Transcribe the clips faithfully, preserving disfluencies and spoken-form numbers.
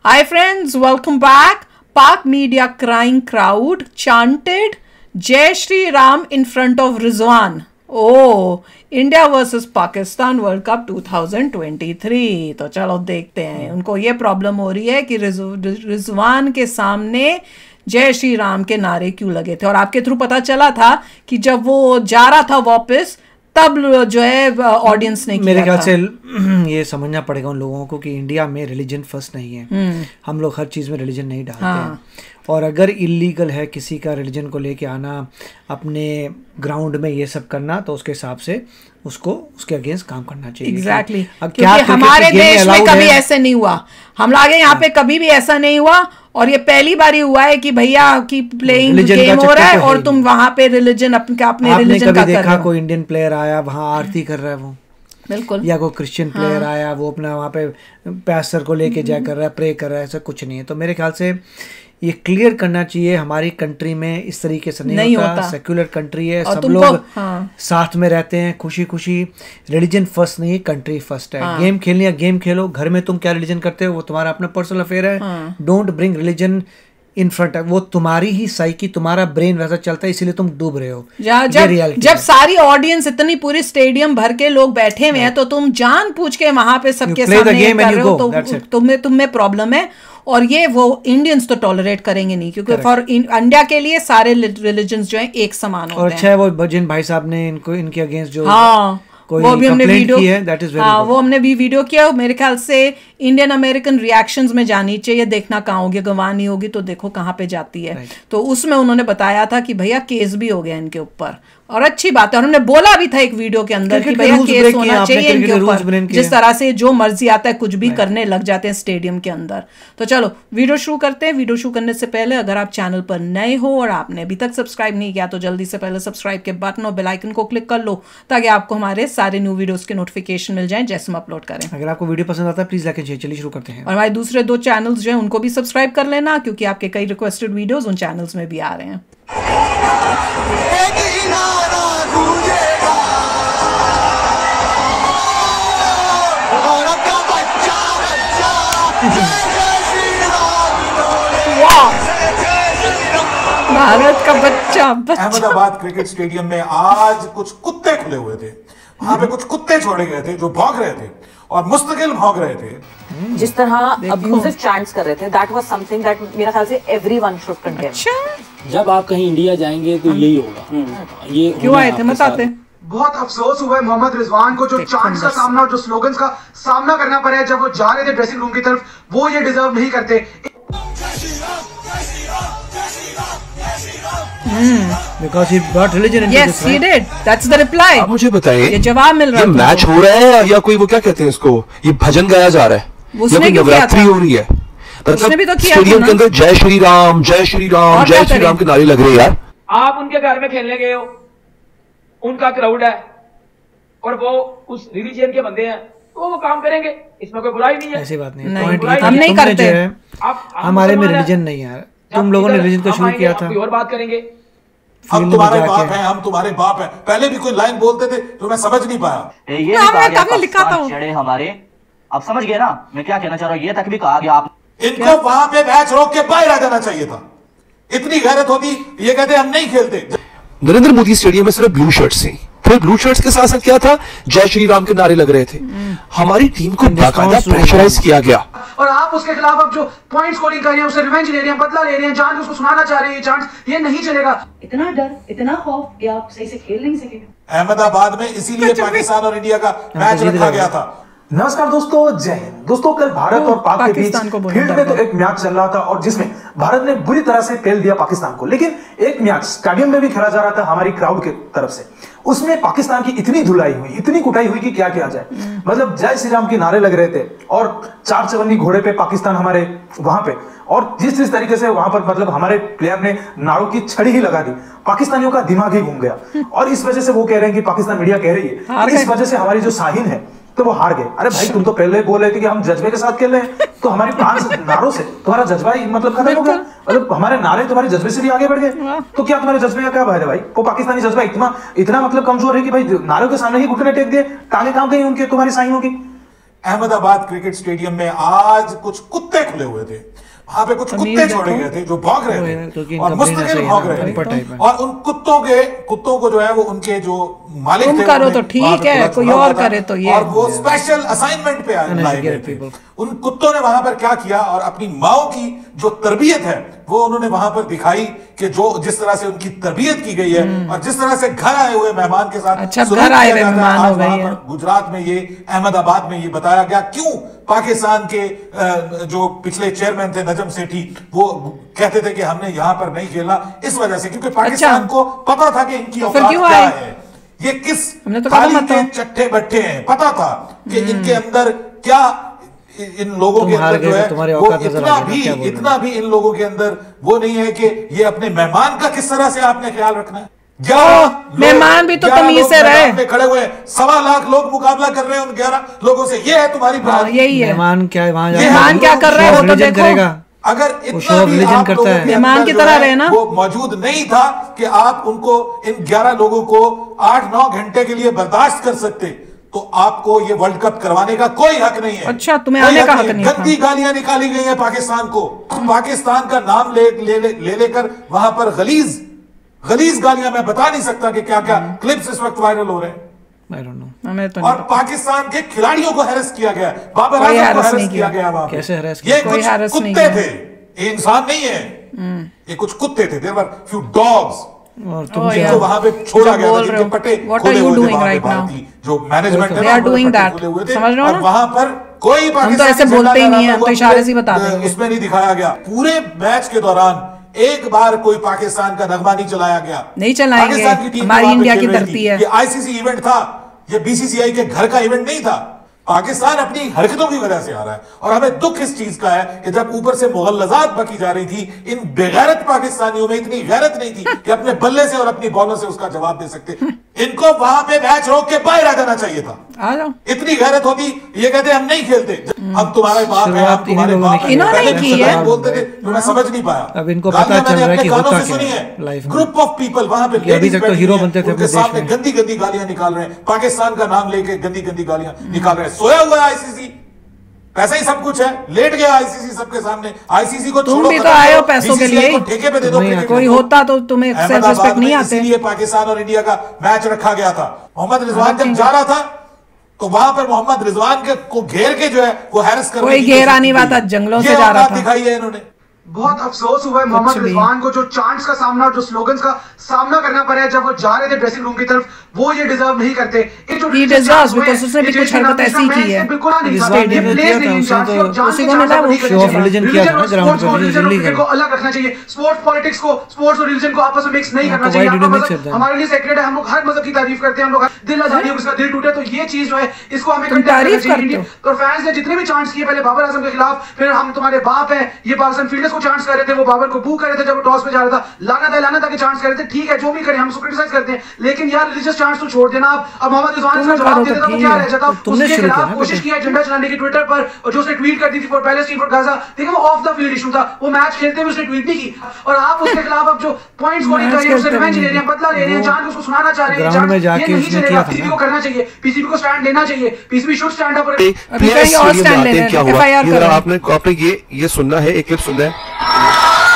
Hi friends, welcome back. Pak media crying crowd chanted Jai Shri Ram in front of Rizwan. Oh, India versus Pakistan world cup दो हज़ार तेईस। तो चलो देखते हैं। उनको ये प्रॉब्लम हो रही है कि रिजवान के सामने जय श्री राम के नारे क्यों लगे थे, और आपके थ्रू पता चला था कि जब वो जा रहा था वापस तब जो है ऑडियंस ने किया। मेरे ख्याल से ये समझना पड़ेगा उन लोगों को कि इंडिया में रिलीजन फर्स्ट नहीं है। हम लोग हर चीज़ में रिलीजन नहीं डालते हाँ। हैं, और अगर इलीगल है किसी का रिलीजन को लेके आना, अपने ग्राउंड में ये सब करना, तो उसके हिसाब से उसको उसके अगेंस्ट काम करना चाहिए। Exactly exactly. क्योंकि हमारे देश में कभी ऐसे नहीं हुआ, हम लोग यहाँ पे कभी भी ऐसा नहीं हुआ, और ये पहली बार ही हुआ है कि भैया की प्लेइंग गेम हो रहा है और तुम वहां पे रिलीजन अपने अपने रिलीजन का कर रहे हो। देखा कोई इंडियन प्लेयर आया वहां आरती कर रहा है वो, बिल्कुल, या कोई क्रिश्चियन प्लेयर हाँ। आया वो अपना वहाँ पे पैस्टर को लेके जा कर रहा है, प्रे कर रहा है, ऐसा कुछ नहीं है। तो मेरे ख्याल से ये क्लियर करना चाहिए, हमारी कंट्री में इस तरीके से नहीं, नहीं होता, होता। सेक्युलर कंट्री है, सब लोग हाँ। साथ में रहते हैं खुशी खुशी। रिलीजन फर्स्ट नहीं, कंट्री फर्स्ट है। हाँ। गेम खेलनी है गेम खेलो, घर में तुम क्या रिलीजन करते हो वो तुम्हारा अपना पर्सनल अफेयर है। Don't bring religion in front. वो तुम्हारी ही साइकी, तुम्हारा ब्रेन वैसा चलता है, इसीलिए तुम डूब रहे हो। जब जब सारी ऑडियंस इतनी पूरी स्टेडियम भर के लोग बैठे हुए हैं तो तुम जान पूछ के वहां पे सबके सामने कर रहे हो, तो तुम्हें तुम्हें प्रॉब्लम है। और ये वो इंडियंस तो टॉलरेट करेंगे नहीं, क्योंकि फॉर इंडिया के लिए सारे रिलीजन्स जो हैं एक समान होते हैं। और अच्छा है वो जिन भाई साहब ने इनको इनके अगेंस्ट जो हाँ वो भी हमने वीडियो की है, that is very हाँ good. वो हमने भी वीडियो किया। मेरे ख्याल से इंडियन अमेरिकन रिएक्शंस में जानी चाहिए, देखना कहाँ होगी, गंवानी होगी तो देखो कहाँ पे जाती है। right. तो उसमें उन्होंने बताया था कि भैया केस भी हो गया इनके ऊपर, और अच्छी बात है। और हमने बोला भी था एक वीडियो के अंदर कि भैया केस होना चाहिए इनके ऊपर, जिस तरह से जो मर्जी आता है कुछ भी करने लग जाते हैं स्टेडियम के अंदर। तो चलो वीडियो शुरू करते हैं। वीडियो शुरू करने से पहले अगर आप चैनल पर नए हो और आपने अभी तक सब्सक्राइब नहीं किया तो जल्दी से पहले सब्सक्राइब के बटन और बेल आइकन को क्लिक कर लो, ताकि आपको हमारे सारे न्यू वीडियोस के नोटिफिकेशन मिल जाएं जैसे हम अपलोड करें। अगर आपको वीडियो पसंद आता है प्लीज लाइक एंड शेयर। चलिए शुरू करते हैं। और हमारे दूसरे दो चैनल्स जो हैं उनको भी सब्सक्राइब कर लेना, क्योंकि आपके कई रिक्वेस्टेड वीडियोस उन चैनल्स में भी आ रहे हैं। भारत का बच्चा, बच्चा। अहमदाबाद क्रिकेट स्टेडियम में आज कुछ कुत्ते खुले हुए थे। वहां पे कुछ कुत्ते छोड़े गए थे जो भौंक रहे थे और मुस्तकिल भौंक रहे थे। जिस तरह अब्यूजिव चैंट्स कर रहे थे, दैट वाज समथिंग दैट मेरा ख्याल से एवरीवन शुड कंडेम। अच्छा, जब आप कहीं इंडिया जाएंगे तो यही होगा। ये क्यों आए थे बताते। बहुत अफसोस हुआ है मोहम्मद रिजवान को, जो चांस का सामना और जो स्लोगन्स का सामना करना पड़ा है जब वो जा रहे थे ड्रेसिंग रूम की तरफ। वो ये डिजर्व नहीं करते। Because he brought religion into yes, this, he right? did. That's the reply. आप मुझे बताइए, ये जवाब मिल रहा है। ये मैच हो रहा है या कोई वो क्या कहते हैं इसको, ये भजन गाया जा रहा है, उसने क्यों किया था? हो रही है, उसने भी तो किया स्टेडियम के अंदर जय श्री राम जय श्री राम जय श्री राम के नारे लग रहे हैं यार। आप उनके घर में खेलने गए हो, उनका क्राउड है और वो उस रिलीजन के बंदे हैं, तो वो काम करेंगे, इसमें कोई बुराई नहीं है। ऐसी बात नहीं, नहीं, नहीं, हम नहीं करते। हमारे में रिलीजन नहीं है, तुम लोगों ने रिलीजन को शुरू किया था। और बात करेंगे, हम तुम्हारे बाप हैं, हम तुम्हारे बाप हैं। पहले भी कोई लाइन बोलते थे तो मैं समझ नहीं पाया। ये हमने लिखा था चढ़े हमारे, आप समझ गए ना मैं क्या कहना चाह रहा हूँ। ये तक भी कहा गया आप इनको वहां पे मैच रोक के बाहर आ जाना चाहिए था। इतनी गैरत होती, ये कहते हम नहीं खेलते। नरेंद्र मोदी स्टेडियम में सिर्फ ब्लू शर्ट्स थी, फिर ब्लू शर्ट्स के साथ साथ क्या था, जय श्री राम के नारे लग रहे थे। हमारी टीम को बाकायदा प्रेशराइज किया गया, और आप उसके खिलाफ अब जो पॉइंट स्कोरिंग कर रहे हैं, उसे रिवेंज ले रहे हैं, बदला ले रहे हैं, जान उसको सुनाना चाह रहे हैं, चांस ये नहीं चलेगा। इतना डर, इतना खौफ कि आप सही से खेल नहीं सके। अहमदाबाद में इसीलिए पाकिस्तान और इंडिया का मैच रखा गया था। नमस्कार दोस्तों, जय हिंद। दोस्तों कल भारत और पाक के बीच फील्ड में तो एक मैच चल रहा था, और जिसमें भारत ने बुरी तरह से पेल दिया पाकिस्तान को। लेकिन एक मैच स्टेडियम में भी खेला जा रहा था हमारी क्राउड की तरफ से, उसमें पाकिस्तान की इतनी धुलाई हुई, इतनी कुटाई हुई कि क्या किया जाए। मतलब जय श्री राम के नारे लग रहे थे, और चार चवन्नी घोड़े पे पाकिस्तान हमारे वहां पे, और जिस जिस तरीके से वहां पर मतलब हमारे प्लेयर ने नारों की छड़ी ही लगा दी, पाकिस्तानियों का दिमाग ही घूम गया। और इस वजह से वो कह रहे हैं कि पाकिस्तान मीडिया कह रही है इस वजह से हमारी जो शाहीन है तो वो हार गए। अरे भाई तुम तो पहले बोल रहे थे कि हम जज्बे के साथ खेल रहे हैं, तो हमारी पांच नारों से तुम्हारा जज्बा ही मतलब खत्म हो गया। मतलब हमारे नारे तुम्हारे जज्बे से भी आगे बढ़ गए, तो क्या तुम्हारे जज्बे का क्या फायदा भाई? वो पाकिस्तानी जज्बा इतना इतना मतलब कमजोर है कि भाई नारों के सामने ही घुटने टेक दिए, टांगे काम गई उनके तुम्हारी साइनों की। अहमदाबाद क्रिकेट स्टेडियम में आज कुछ कुत्ते खुले हुए थे, वहां पे कुछ कुत्ते छोड़े गए थे जो भौंक रहे थे और मुस्तकिल भौंक रहे थे, और उन कुत्तों के कुत्तों को जो है वो उनके जो मालिक थे करो तो ठीक है, कोई और करे तो ये, और वो स्पेशल असाइनमेंट पे लाए गए थे। उन कुत्तों ने वहां पर क्या किया और अपनी माओ की जो तरबियत है वो उन्होंने वहां पर दिखाई कि जो जिस तरह से उनकी तरबियत की गई है और जिस तरह से घर आए हुए मेहमान के साथ अच्छा घर आए हुए मेहमान हो गए हैं। गुजरात में ये अहमदाबाद में ये बताया गया क्यों पाकिस्तान के जो पिछले चेयरमैन थे नजम सेठी वो कहते थे कि हमने यहाँ पर नहीं खेलना, इस वजह से क्योंकि पाकिस्तान अच्छा। को पता था कि इनकी औकात क्या है, ये किस तो थाली के चट्टे बट्टे हैं, पता था कि इनके अंदर क्या इन लोगों के अंदर जो है वो इतना भी इतना भी इन लोगों के अंदर वो नहीं है कि ये अपने मेहमान का किस तरह से आपने ख्याल रखना है। मेहमान भी तो तमीज से रहे, खड़े हुए सवा लाख लोग मुकाबला कर रहे हैं उन ग्यारह लोगों से, ये है तुम्हारी बात। यही है मेहमान क्या मेहमान क्या कर रहे हैं वो तो देखो, अगर इतना भी आप लोगों के मेहमान की तरह रहे ना, वो मौजूद नहीं था कि आप उनको इन ग्यारह लोगों को आठ नौ घंटे के लिए बर्दाश्त कर सकते, तो आपको ये वर्ल्ड कप करवाने का कोई हक नहीं है। अच्छा तुम्हें आने का हक नहीं है। गंदी गालियां निकाली गई हैं पाकिस्तान को, पाकिस्तान का नाम ले ले ले, ले लेकर वहां पर गलीज गलीज गालियां मैं बता नहीं सकता कि क्या क्या क्लिप्स इस वक्त वायरल हो रहे हैं। I don't know. तो और पाकिस्तान के खिलाड़ियों को हैरेस किया गया, बाबर आजम को हैरेस किया गया वहां पे। कैसे हैरेस ये कुछ कुत्ते थे, ये इंसान नहीं है, ये कुछ कुत्ते थे, देयर वर फ्यू डॉग्स, और तुम जिनको वहां पे छोड़ा गया था, जिनके पट्टे खोले हुए थे वहां पे भारतीय जो मैनेजमेंट है, दे आर डूइंग दैट, समझ रहे हो ना, वहां पर कोई हम तो ऐसे बोलते ही नहीं है, हम तो इशारे से बता देंगे, उसमें नहीं दिखाया गया। पूरे मैच के दौरान एक बार कोई पाकिस्तान का नगमा नहीं चलाया गया, नहीं चलाएंगे, हमारी इंडिया की धरती है। ये आईसीसी इवेंट था, ये बीसीसीआई के घर का इवेंट नहीं था। पाकिस्तान अपनी हरकतों की वजह से आ रहा है और हमें दुख इस चीज का है कि जब ऊपर से मुगल्लजात बकी जा रही थी, इन बेगैरत पाकिस्तानियों में इतनी गैरत नहीं थी कि अपने बल्ले से और अपनी बॉलों से उसका जवाब दे सकते। इनको वहां पे मैच रोक के बाहर आ जाना चाहिए था, आ जाओ। इतनी गैरत होती, ये कहते हम नहीं खेलते, अब तुम्हारे बाप है, हम तुम्हारे बाप है, बोलते थे तो मैं समझ नहीं पाया। अब इनको पता चल रहा है कि होता क्या है लाइफ में। ग्रुप ऑफ पीपल वहां पे अभी तक तो हीरो बनते थे अपने देश में, गंदी गंदी गालियां निकाल रहे हैं, पाकिस्तान का नाम लेके गंदी गंदी गालियां निकाल रहे हैं। सोया हुआ है आईसीसी, पैसा ही सब कुछ है, लेट गया आईसीसी सबके सामने। आईसीसी को तुम भी तो आए हो पैसों के लिए, ठेके पे दे दो, कोई होता तो तुम्हें सेल्फ रिस्पेक्ट नहीं आते। इसलिए पाकिस्तान और इंडिया का मैच रखा गया था। मोहम्मद रिजवान जब जा रहा था तो वहां पर मोहम्मद रिजवान के को घेर के जो है वो हैरेस कर, कोई घेरा नहीं हुआ था, जंगलों से जा रहा था। दिखाई है इन्होंने। बहुत अफसोस हुआ है मोहम्मद रिजवान को, जो चांट्स का सामना और जो स्लोगन्स का सामना करना पड़ा है जब वो जा रहे थे ड्रेसिंग रूम की तरफ, वो ये डिजर्व नहीं करते। ये जो He deserves because उसने भी कुछ हरकत ऐसी की है। बिल्कुल नहीं, स्टेडियम में किया था, उसने तो उसी को मिला, वो शो ऑफ रिलीजन किया था ना ग्राउंड पे, रिलीजन नहीं को अलग रखना चाहिए। स्पोर्ट्स पॉलिटिक्स को, स्पोर्ट्स और रिलीजन को आपस में मिक्स नहीं करना चाहिए। हमारे लिए सेक्रेट है, हम लोग हर मजहब की तारीफ करते हैं, हम लोग दिल आजादी हो, उसका दिल टूटे, तो ये चीज जो है इसको हमें तारीफ करते हैं। तो फैंस ने जितने भी चांट्स किए, पहले बाबर आजम के खिलाफ, फिर हम तुम्हारे बाप हैं, ये पाकिस्तान फील्डर्स को चांट्स कर रहे थे, वो बाबर को बू कर रहे थे जब टॉस पे जा रहा था, लानत है लानत है कि चांट्स कर रहे थे। ठीक है, जो भी करें हम उसको क्रिटिसाइज करते हैं, लेकिन यार रिलीजियस चांट्स तो छोड़ देना। अब मोहम्मद रिजवान इसका जवाब दे देता तो क्या रह जाता। उसके खिलाफ कोशिश किया झंडा चलाने की ट्विटर पर, और जो उसने ट्वीट कर दी थी फॉर पैलेस्टीन फॉर गाजा, देखिए वो ऑफ द फील्ड इशू था, वो मैच खेलते हुए उसने ट्वीट नहीं की, और आप उसके खिलाफ अब जो पॉइंट्स स्कोरिंग कर रहे हैं, उससे रिवेंज ले रहे हैं, बदला ले रहे हैं, जान उसको सुनाना चाह रहे हैं। ग्राउंड में जाके उसने किया था, पीसीबी को करना चाहिए, पीसीबी को स्टैंड लेना चाहिए, पीसीबी शुड स्टैंड अप। क्या हुआ आपने आपने ये ये सुनना है, एक क्लिप सुनना है।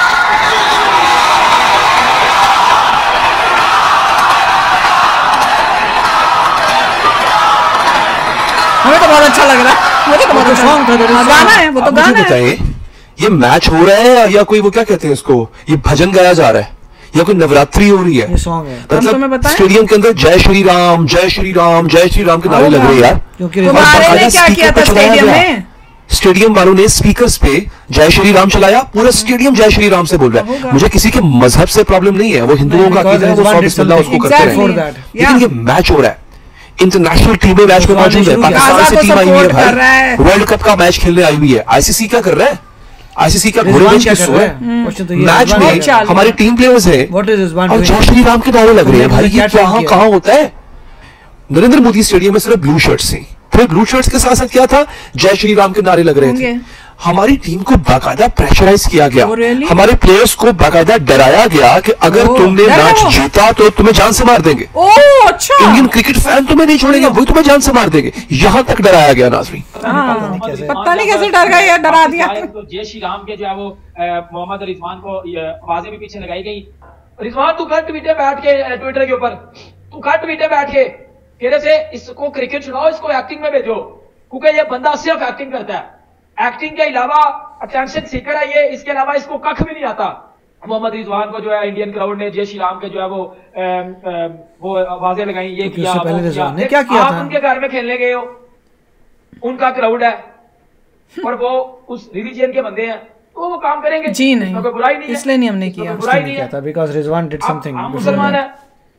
हमें तो बहुत अच्छा लग रहा है, मुझे तो बहुत अच्छा गाना है, वो तो गाना है। ये मैच हो रहा है या कोई वो क्या कहते हैं इसको, ये भजन गाया जा रहा है या कोई नवरात्रि हो रही है? ये सॉन्ग है। मतलब स्टेडियम के अंदर जय श्री राम जय श्री राम जय श्री राम के नारे लग रहे हैं यार। तुम्हारे ने क्या किया था स्टेडियम में? स्टेडियम वालों ने स्पीकर्स पे जय श्री राम चलाया, पूरा स्टेडियम जय श्री राम से बोल रहा है। मुझे किसी के मजहब से प्रॉब्लम नहीं है, वो हिंदुओं का अकीदा है, वो सौ बिस्मिल्लाह उसको करते हैं, लेकिन ये मैच हो रहा है, इंटरनेशनल टीमें मैच में मौजूद है, पाकिस्तान से टीम आई हुई है भाई, वर्ल्ड कप का मैच खेलने आई हुई है। आईसीसी क्या कर रहा है? आईसीसी का घोड़े बेच के सो है। मैच में हमारे टीम प्लेयर्स हैं और जय श्री राम के नारे लग रहे हैं भाई, ये कहाँ कहाँ होता है? नरेंद्र मोदी स्टेडियम में सिर्फ ब्लू शर्ट्स थी, फिर ब्लू शर्ट्स के साथ साथ क्या था, जय श्री राम के नारे लग रहे थे। हमारी टीम को बाकायदा प्रेशराइज किया गया, really? हमारे प्लेयर्स को बाकायदा डराया गया कि अगर oh, तुमने मैच जीता तो तुम्हें जान से मार देंगे। oh, अच्छा। इंडियन क्रिकेट फैन तुम्हें नहीं छोड़ेंगे, वही तुम्हें जान से मार देंगे, यहां तक डराया गया नाज़रीन। पता नहीं कैसे डर गए, डरा दिया। तो जय श्री राम के जो है वो मोहम्मद रिजवान को आवाजें भी पीछे लगाई गई, रिजवान तू कर ट्विटर बैठ के, ट्विटर के ऊपर तू कर ट्विटर बैठ के तेरे से इसको क्रिकेट सुनाओ, इसको एक्टिंग में भेजो, क्योंकि ये बंदा सिर्फ एक्टिंग करता है, एक्टिंग के अलावा अटेंशन सीकर है ये, इसके अलावा इसको कख भी नहीं आता। मोहम्मद रिजवान को जो है इंडियन क्राउड ने जय श्री राम के जो है वो आ, आ, वो आवाजें लगाई, ये किया, वो किया। ने क्या किया आप था? उनके घर में खेलने गए हो, उनका क्राउड है और वो उस रिलीजियन के बंदे हैं, तो वो काम करेंगे जी नहीं, कोई बुराई नहीं, इसलिए नहीं हमने किया, बुराई नहीं है, बिकॉज़ रिजवान डिड समथिंग। हम मुसलमान है,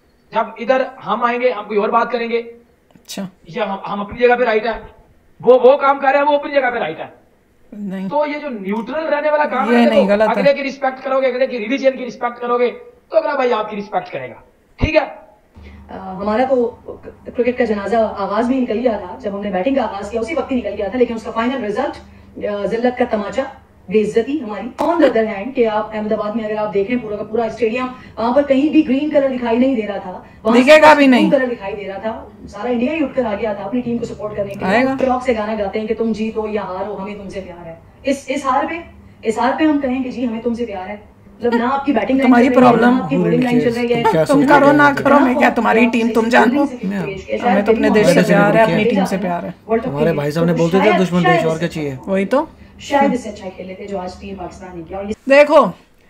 जब इधर हम आएंगे हम कोई और बात करेंगे। अच्छा, ये हम, हम अपनी जगह पे राइट है, वो वो काम कर रहे हैं, वो अपनी जगह पे राइट है। नहीं। तो ये जो न्यूट्रल रहने वाला काम ये है, नहीं, गलत है। अगले की रिस्पेक्ट करोगे, अगले की रिलीजन की रिस्पेक्ट करोगे तो अगला भाई आपकी रिस्पेक्ट करेगा, ठीक है। आ, हमारा तो क्रिकेट का जनाजा आगाज में निकल गया था, जब हमने बैटिंग का आगाज किया उसी वक्त ही निकल गया था, लेकिन उसका फाइनल रिजल्ट जिल्लत का तमाचा, बेइज्जती हमारी। ऑन द अदर हैंड कि आप अहमदाबाद में अगर आप देखें पूरा का पूरा स्टेडियम, वहां पर कहीं भी ग्रीन कलर दिखाई नहीं दे रहा था, दिखेगा भी नहीं, कलर दिखाई दे रहा था, सारा इंडिया ही उठकर आ गया था अपनी टीम को सपोर्ट करने के लिए। शौक से गाना गाते हैं कि तुम जीतो या हारो हमें तुमसे प्यार है। इस इस हार पे इस हार पे हम कहें कि जी हमें तुमसे प्यार है, मतलब ना आपकी बैटिंग तुम्हारी प्रॉब्लम, आपकी बॉलिंग लाइन चल रही है, तुम करो ना करो, मैं क्या तुम्हारी टीम तुम जानो, हमें तो अपने देश से प्यार है, अपनी टीम से प्यार है। हमारे भाई साहब ने बोलते थे दुश्मन देश और क्या चाहिए, वही तो शायद इससे अच्छा खेले थे जो आज टीम पाकिस्तान ने किया। देखो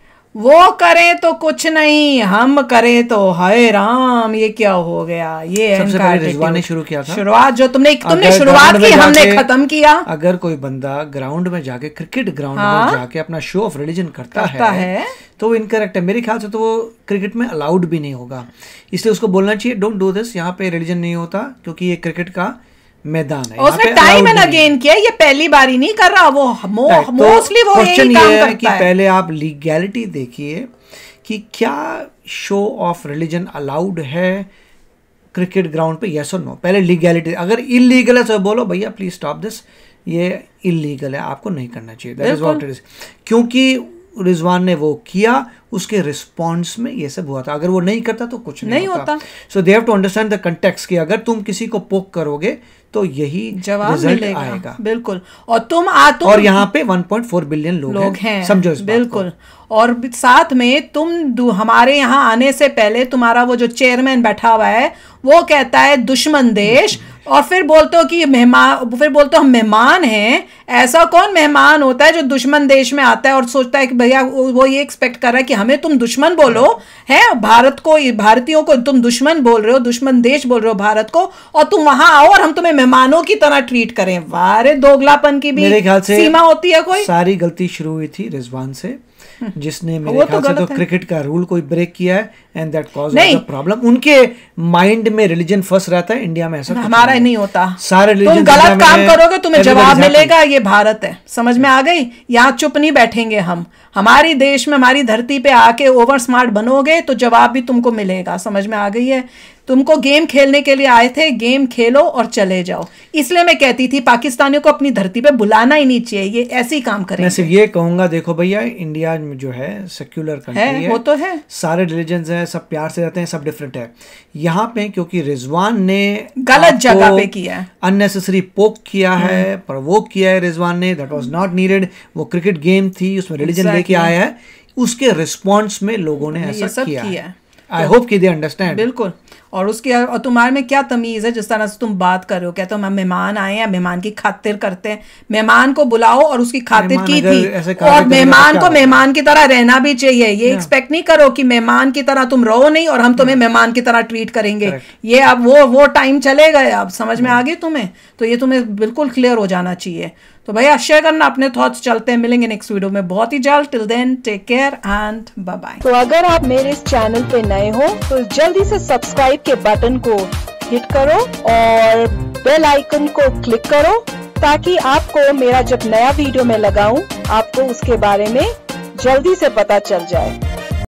वो करें तो कुछ नहीं, हम करें तो हाय राम, ये क्या हो गया, ये सबसे पहले रिजवान ने शुरू किया था, शुरुआत जो तुमने तुमने शुरुआत की, हमने खत्म किया। अगर कोई बंदा ग्राउंड में जाके क्रिकेट ग्राउंड हाँ? में जाके अपना शो ऑफ रिलीजन करता, करता है, है तो वो इनकरेक्ट है मेरे ख्याल से, तो वो क्रिकेट में अलाउड भी नहीं होगा, इसलिए उसको बोलना चाहिए डोंट डू दिस, यहाँ पे रिलीजन नहीं होता क्योंकि ये क्रिकेट का मैदान है। उसने टाइम एंड अगेन किया, ये पहली बारी नहीं कर रहा, वो मोस्टली वो यही काम करता है कि पहले आप लीगैलिटी देखिए कि क्या शो ऑफ रिलीजन अलाउड है क्रिकेट ग्राउंड पे, यस और नो। पहले लीगैलिटी, अगर इलीगल है तो बोलो भैया प्लीज स्टॉप दिस, ये इलीगल है, आपको नहीं करना चाहिए, that is what it is. क्योंकि रिजवान ने वो किया, उसके रिस्पॉन्स में ये सब हुआ था, अगर वो नहीं करता तो कुछ नहीं, नहीं होता। So they have to understand the context कि अगर तुम किसी को पोक करोगे तो यही जवाब मिलेगा, आएगा। बिल्कुल, और तुम आ तुम और यहाँ पे वन पॉइंट फोर बिलियन लोग, लोग हैं, हैं समझो इस बिल्कुल। और साथ में तुम हमारे यहाँ आने से पहले तुम्हारा वो जो चेयरमैन बैठा हुआ है वो कहता है दुश्मन देश, और फिर बोलते हो कि मेहमान, फिर बोलते हो हम मेहमान हैं। ऐसा कौन मेहमान होता है जो दुश्मन देश में आता है और सोचता है कि भैया वो ये एक्सपेक्ट कर रहा है कि हमें तुम दुश्मन बोलो, है भारत को, भारतीयों को तुम दुश्मन बोल रहे हो, दुश्मन देश बोल रहे हो भारत को, और तुम वहां आओ और हम तुम्हें मेहमानों की तरह ट्रीट करें। वारे दोगलापन की भी मेरे ख्याल से सीमा होती है कोई। सारी गलती शुरू हुई थी रिजवान से, जिसने मेरे ख्याल से तो क्रिकेट का रूल कोई ब्रेक किया है, and that cause the problem. उनके माइंड में रिलीजन फंस रहता है, इंडिया में ऐसा हमारा नहीं होता। सारे तुम गलत काम करोगे तुम्हें जवाब मिलेगा, ये भारत है, समझ में आ गई। यहाँ चुप नहीं बैठेंगे हम, हमारी देश में हमारी धरती पे आके ओवर स्मार्ट बनोगे तो जवाब भी तुमको मिलेगा, समझ में आ गई है। तुमको गेम खेलने के लिए आए थे, गेम खेलो और चले जाओ। इसलिए मैं कहती थी पाकिस्तानियों को अपनी धरती पे बुलाना ही नहीं चाहिए, ये ऐसे ही काम करेंगे। मैं सिर्फ ये कहूंगा, देखो भैया इंडिया में जो है सेक्युलर कंट्री है, है, वो तो है, सारे रिलीजन्स हैं, सब प्यार से रहते हैं, सब डिफरेंट है। यहाँ पे क्योंकि रिजवान ने गलत जगह पे किया है, अननेसेसरी पोक किया है, प्रोवोक किया है रिजवान ने, दैट वाज नॉट नीडेड। वो क्रिकेट गेम थी, उसमें रिलीजन लेके आया है, उसके रिस्पॉन्स में लोगों ने ऐसा किया है। आई होप कि दे अंडरस्टैंड। बिल्कुल। और उसकी और तुम्हारे में क्या तमीज़ है जिस तरह से तुम बात कर रहे हो, क्या तुम हम मेहमान आए हैं, मेहमान की खातिर करते हैं। मेहमान को बुलाओ और उसकी खातिर की थी, और मेहमान को मेहमान की तरह रहना भी चाहिए। ये एक्सपेक्ट नहीं करो कि मेहमान की तरह तुम रहो नहीं और हम तुम्हें मेहमान की तरह ट्रीट करेंगे। ये अब वो वो टाइम चले गए, अब समझ में आ गई तुम्हें, तो ये तुम्हें बिल्कुल क्लियर हो जाना चाहिए। तो भैया शेयर करना अपने थॉट्स, चलते हैं, मिलेंगे नेक्स्ट वीडियो में बहुत ही जल्द। Till then take care and bye bye. तो अगर आप मेरे इस चैनल पे नए हो तो जल्दी से सब्सक्राइब के बटन को हिट करो और बेल आइकन को क्लिक करो, ताकि आपको मेरा जब नया वीडियो मैं लगाऊं आपको उसके बारे में जल्दी से पता चल जाए।